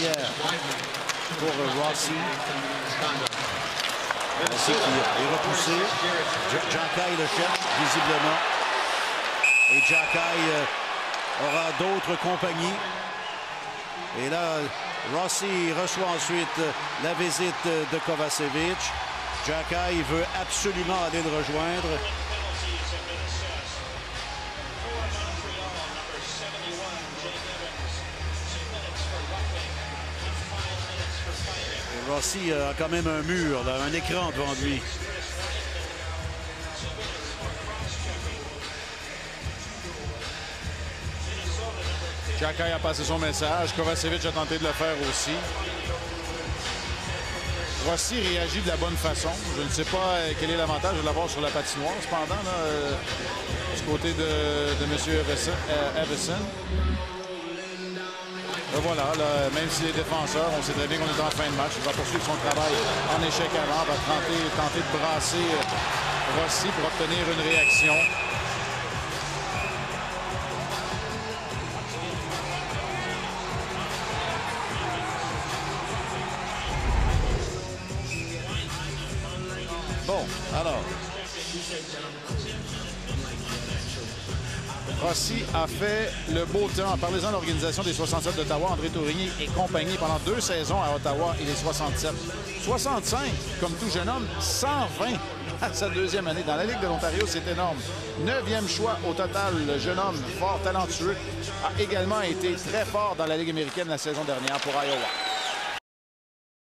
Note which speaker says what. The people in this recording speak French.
Speaker 1: arrière pour Rossi. Rossi qui est repoussé. Jacky le cherche visiblement. Et Jacky aura d'autres compagnies. Et là, Rossi reçoit ensuite la visite de Kovacevic. Jacky veut absolument aller le rejoindre. Et Rossi a quand même un mur, là, un écran devant lui.
Speaker 2: Jacky a passé son message. Kovacevic a tenté de le faire aussi. Rossi réagit de la bonne façon. Je ne sais pas quel est l'avantage de l'avoir sur la patinoire, cependant, là, du côté de M. Everson. Voilà, là, même si les défenseurs, on sait très bien qu'on est en fin de match, il va poursuivre son travail en échec avant, va tenter de brasser Rossi pour obtenir une réaction.
Speaker 1: Bon, alors.
Speaker 2: Rossi a fait le beau temps. Parlez-en de l'organisation des 67 d'Ottawa, André Tourigny et compagnie pendant 2 saisons à Ottawa et les 67. 65, comme tout jeune homme, 120 à sa 2e année. Dans la Ligue de l'Ontario, c'est énorme. 9e choix au total. Le jeune homme fort talentueux a également été très fort dans la Ligue américaine la saison dernière pour Iowa.